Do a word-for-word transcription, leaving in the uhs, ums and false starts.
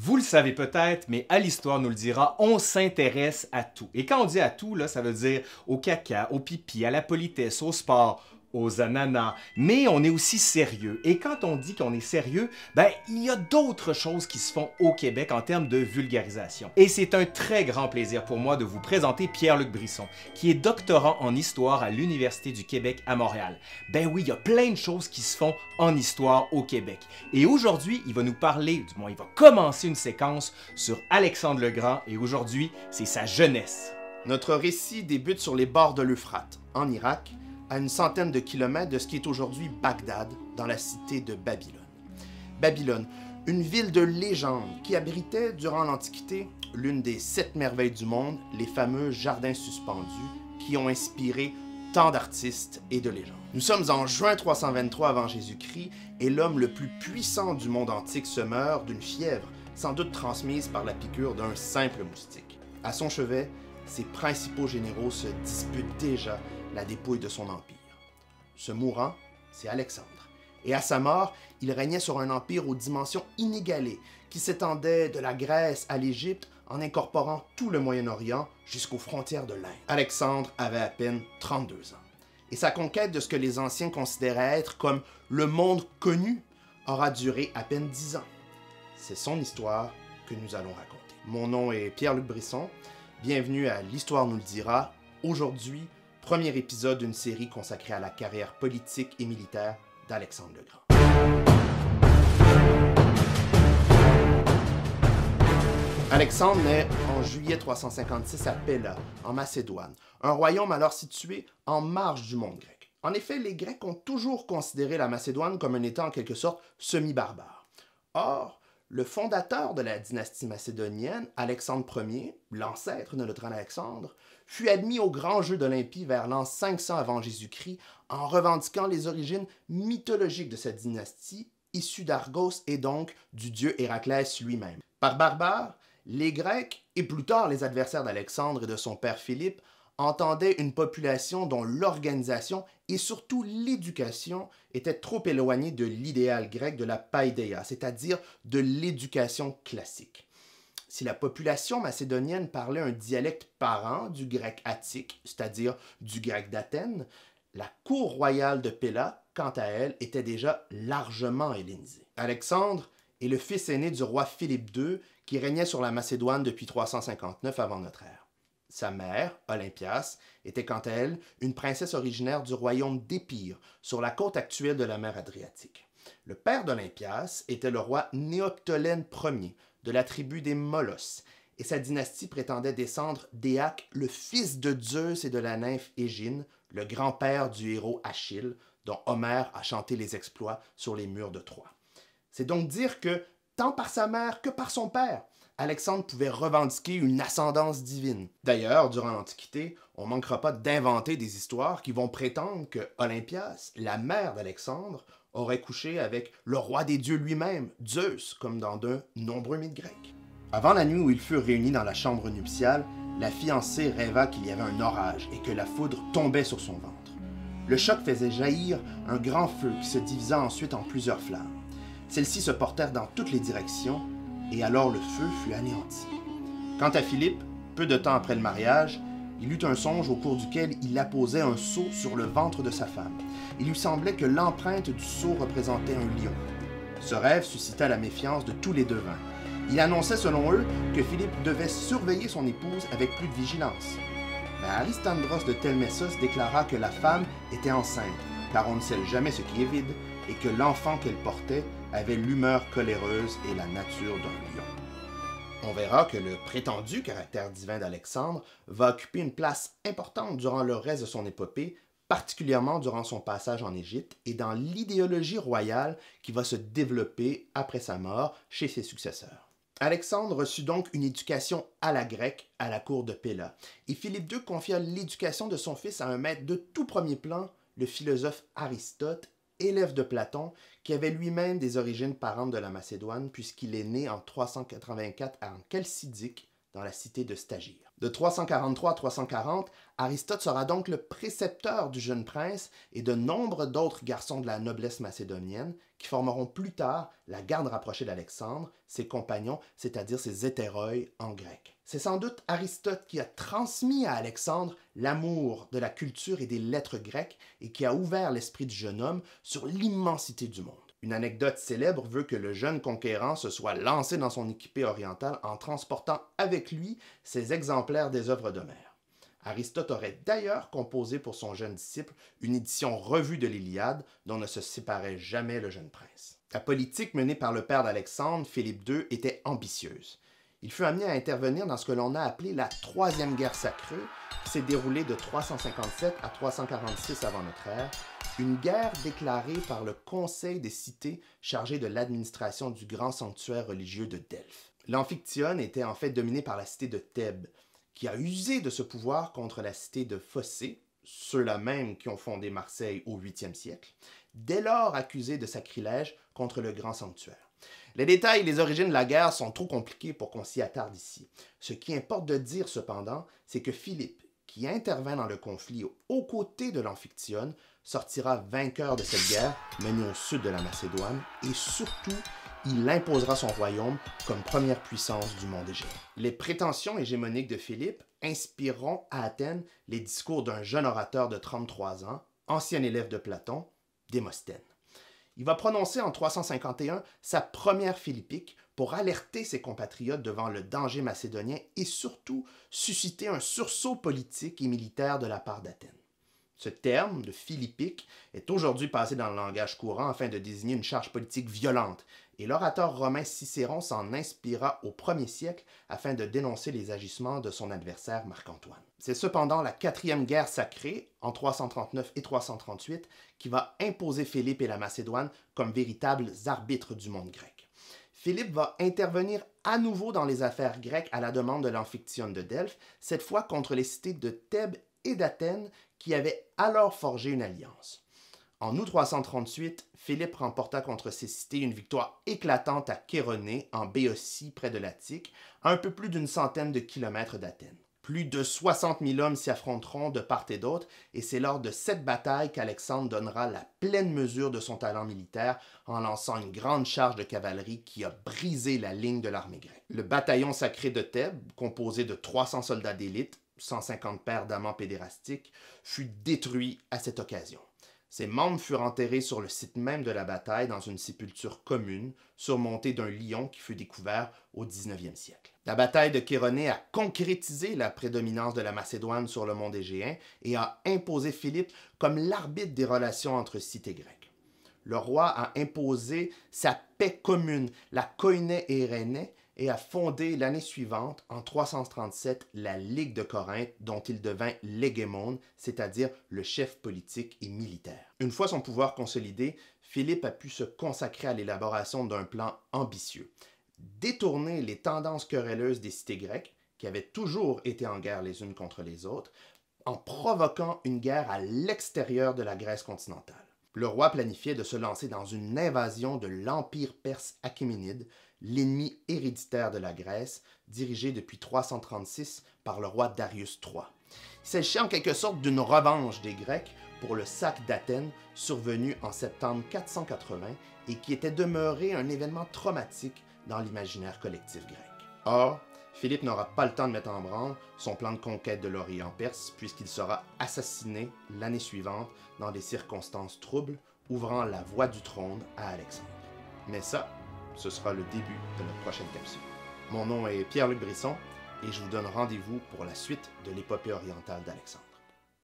Vous le savez peut-être, mais à l'Histoire nous le dira, on s'intéresse à tout. Et quand on dit à tout, là, ça veut dire au caca, au pipi, à la politesse, au sport, aux ananas, mais on est aussi sérieux. Et quand on dit qu'on est sérieux, ben il y a d'autres choses qui se font au Québec en termes de vulgarisation. Et c'est un très grand plaisir pour moi de vous présenter Pierre-Luc Brisson, qui est doctorant en histoire à l'Université du Québec à Montréal. Ben oui, il y a plein de choses qui se font en histoire au Québec. Et aujourd'hui, il va nous parler, du moins il va commencer une séquence sur Alexandre le Grand, et aujourd'hui, c'est sa jeunesse. Notre récit débute sur les bords de l'Euphrate, en Irak, à une centaine de kilomètres de ce qui est aujourd'hui Bagdad, dans la cité de Babylone. Babylone, une ville de légende qui abritait, durant l'Antiquité, l'une des sept merveilles du monde, les fameux jardins suspendus, qui ont inspiré tant d'artistes et de légendes. Nous sommes en juin trois cent vingt-trois avant Jésus-Christ et l'homme le plus puissant du monde antique se meurt d'une fièvre, sans doute transmise par la piqûre d'un simple moustique. À son chevet, ses principaux généraux se disputent déjà la dépouille de son empire. Ce mourant, c'est Alexandre. Et à sa mort, il régnait sur un empire aux dimensions inégalées, qui s'étendait de la Grèce à l'Égypte en incorporant tout le Moyen-Orient jusqu'aux frontières de l'Inde. Alexandre avait à peine trente-deux ans. Et sa conquête de ce que les anciens considéraient être comme le monde connu aura duré à peine dix ans. C'est son histoire que nous allons raconter. Mon nom est Pierre-Luc Brisson. Bienvenue à l'Histoire nous le dira. Aujourd'hui, premier épisode d'une série consacrée à la carrière politique et militaire d'Alexandre le Grand. Alexandre naît en juillet trois cent cinquante-six à Pella, en Macédoine, un royaume alors situé en marge du monde grec. En effet, les Grecs ont toujours considéré la Macédoine comme un État en quelque sorte semi-barbare. Or, le fondateur de la dynastie macédonienne, Alexandre Ier, l'ancêtre de notre Alexandre, fut admis au grand jeu d'Olympie vers l'an cinq cents avant Jésus-Christ en revendiquant les origines mythologiques de cette dynastie, issue d'Argos et donc du dieu Héraclès lui-même. Par barbare, les Grecs, et plus tard les adversaires d'Alexandre et de son père Philippe, entendaient une population dont l'organisation et surtout l'éducation étaient trop éloignées de l'idéal grec de la paideia, c'est-à-dire de l'éducation classique. Si la population macédonienne parlait un dialecte parent du grec attique, c'est-à-dire du grec d'Athènes, la cour royale de Pella, quant à elle, était déjà largement hellénisée. Alexandre est le fils aîné du roi Philippe deux, qui régnait sur la Macédoine depuis trois cent cinquante-neuf avant notre ère. Sa mère, Olympias, était quant à elle une princesse originaire du royaume d'Épire, sur la côte actuelle de la mer Adriatique. Le père d'Olympias était le roi Néoptolène Ier, de la tribu des Molosses, et sa dynastie prétendait descendre d'Éaque, le fils de Zeus et de la nymphe Égine, le grand-père du héros Achille, dont Homère a chanté les exploits sur les murs de Troie. C'est donc dire que, tant par sa mère que par son père, Alexandre pouvait revendiquer une ascendance divine. D'ailleurs, durant l'Antiquité, on ne manquera pas d'inventer des histoires qui vont prétendre que Olympias, la mère d'Alexandre, aurait couché avec le roi des dieux lui-même, Zeus, comme dans de nombreux mythes grecs. Avant la nuit où ils furent réunis dans la chambre nuptiale, la fiancée rêva qu'il y avait un orage et que la foudre tombait sur son ventre. Le choc faisait jaillir un grand feu qui se divisa ensuite en plusieurs flammes. Celles-ci se portèrent dans toutes les directions, et alors le feu fut anéanti. Quant à Philippe, peu de temps après le mariage, il eut un songe au cours duquel il apposait un sceau sur le ventre de sa femme. Il lui semblait que l'empreinte du sceau représentait un lion. Ce rêve suscita la méfiance de tous les devins. Il annonçait selon eux que Philippe devait surveiller son épouse avec plus de vigilance. Mais Aristandros de Telmessos déclara que la femme était enceinte, car on ne sait jamais ce qui est vide, et que l'enfant qu'elle portait avait l'humeur coléreuse et la nature d'un lion. On verra que le prétendu caractère divin d'Alexandre va occuper une place importante durant le reste de son épopée, particulièrement durant son passage en Égypte et dans l'idéologie royale qui va se développer après sa mort chez ses successeurs. Alexandre reçut donc une éducation à la grecque à la cour de Pella, et Philippe deux confia l'éducation de son fils à un maître de tout premier plan, le philosophe Aristote, élève de Platon, qui avait lui-même des origines parentes de la Macédoine puisqu'il est né en trois cent quatre-vingt-quatre en Chalcidique, dans la cité de Stagir. De trois cent quarante-trois à trois cent quarante, Aristote sera donc le précepteur du jeune prince et de nombre d'autres garçons de la noblesse macédonienne qui formeront plus tard la garde rapprochée d'Alexandre, ses compagnons, c'est-à-dire ses hétéroi en grec. C'est sans doute Aristote qui a transmis à Alexandre l'amour de la culture et des lettres grecques et qui a ouvert l'esprit du jeune homme sur l'immensité du monde. Une anecdote célèbre veut que le jeune conquérant se soit lancé dans son équipée orientale en transportant avec lui ses exemplaires des œuvres d'Homère. Aristote aurait d'ailleurs composé pour son jeune disciple une édition revue de l'Iliade dont ne se séparait jamais le jeune prince. La politique menée par le père d'Alexandre, Philippe deux, était ambitieuse. Il fut amené à intervenir dans ce que l'on a appelé la Troisième Guerre sacrée, qui s'est déroulée de trois cent cinquante-sept à trois cent quarante-six avant notre ère, une guerre déclarée par le Conseil des cités chargé de l'administration du grand sanctuaire religieux de Delphes. L'Amphictyone était en fait dominée par la cité de Thèbes, qui a usé de ce pouvoir contre la cité de Phocée, ceux-là même qui ont fondé Marseille au huitième siècle, dès lors accusée de sacrilège contre le grand sanctuaire. Les détails et les origines de la guerre sont trop compliqués pour qu'on s'y attarde ici. Ce qui importe de dire cependant, c'est que Philippe, qui intervint dans le conflit aux côtés de l'Amphictyone, sortira vainqueur de cette guerre menée au sud de la Macédoine et surtout, il imposera son royaume comme première puissance du monde égéen. Les prétentions hégémoniques de Philippe inspireront à Athènes les discours d'un jeune orateur de trente-trois ans, ancien élève de Platon, Démosthène. Il va prononcer en trois cent cinquante et un sa première philippique pour alerter ses compatriotes devant le danger macédonien et surtout susciter un sursaut politique et militaire de la part d'Athènes. Ce terme de philippique est aujourd'hui passé dans le langage courant afin de désigner une charge politique violente, et l'orateur romain Cicéron s'en inspira au premier siècle afin de dénoncer les agissements de son adversaire Marc-Antoine. C'est cependant la quatrième guerre sacrée, en trois cent trente-neuf et trois cent trente-huit, qui va imposer Philippe et la Macédoine comme véritables arbitres du monde grec. Philippe va intervenir à nouveau dans les affaires grecques à la demande de l'Amphictyone de Delphes, cette fois contre les cités de Thèbes et d'Athènes qui avaient alors forgé une alliance. En août trois cent trente-huit, Philippe remporta contre ces cités une victoire éclatante à Chéronée, en Béotie, près de l'Attique, à un peu plus d'une centaine de kilomètres d'Athènes. Plus de soixante mille hommes s'y affronteront de part et d'autre, et c'est lors de cette bataille qu'Alexandre donnera la pleine mesure de son talent militaire en lançant une grande charge de cavalerie qui a brisé la ligne de l'armée grecque. Le bataillon sacré de Thèbes, composé de trois cents soldats d'élite, cent cinquante paires d'amants pédérastiques, fut détruit à cette occasion. Ses membres furent enterrés sur le site même de la bataille dans une sépulture commune, surmontée d'un lion qui fut découvert au dix-neuvième siècle. La bataille de Chéronée a concrétisé la prédominance de la Macédoine sur le monde égéen et a imposé Philippe comme l'arbitre des relations entre cités grecques. Le roi a imposé sa paix commune, la koiné Eirénée, et a fondé l'année suivante, en trois cent trente-sept, la Ligue de Corinthe, dont il devint l'hégémone, c'est-à-dire le chef politique et militaire. Une fois son pouvoir consolidé, Philippe a pu se consacrer à l'élaboration d'un plan ambitieux. Détourner les tendances querelleuses des cités grecques, qui avaient toujours été en guerre les unes contre les autres, en provoquant une guerre à l'extérieur de la Grèce continentale. Le roi planifiait de se lancer dans une invasion de l'Empire perse achéménide, l'ennemi héréditaire de la Grèce, dirigé depuis trois cent trente-six par le roi Darius trois. Il s'agissait en quelque sorte d'une revanche des Grecs pour le sac d'Athènes survenu en septembre quatre cent quatre-vingts et qui était demeuré un événement traumatique dans l'imaginaire collectif grec. Or, Philippe n'aura pas le temps de mettre en branle son plan de conquête de l'Orient perse puisqu'il sera assassiné l'année suivante dans des circonstances troubles, ouvrant la voie du trône à Alexandre. Mais ça, ce sera le début de notre prochaine capsule. Mon nom est Pierre-Luc Brisson et je vous donne rendez-vous pour la suite de l'épopée orientale d'Alexandre.